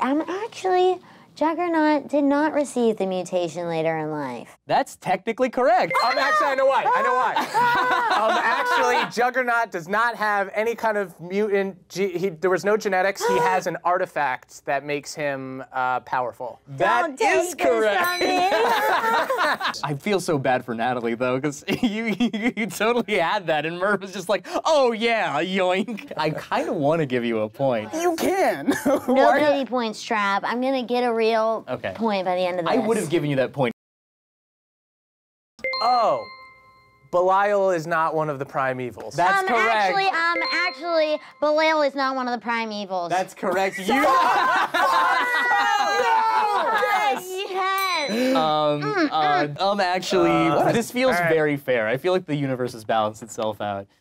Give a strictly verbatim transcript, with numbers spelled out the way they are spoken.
I'm actually, Juggernaut did not receive the mutation later in life. That's technically correct. Um, actually, I know why. I know why. um, actually, Juggernaut does not have any kind of mutant. G he, there was no genetics. He has an artifact that makes him uh, powerful. That is correct. I feel so bad for Natalie though, because you, you you totally had that, and Murph was just like, "Oh yeah, yoink." I kind of want to give you a point. You can. No pity points, Trap. I'm gonna get a real okay. point by the end of this. I would have given you that point. Oh, Belial is not one of the primevals. That's um, correct. Actually, um, actually, Belial is not one of the primevals. That's correct. You. Yes. Um, Mm, uh, mm. um, actually, Uh, this feels right. very fair. I feel like the universe has balanced itself out.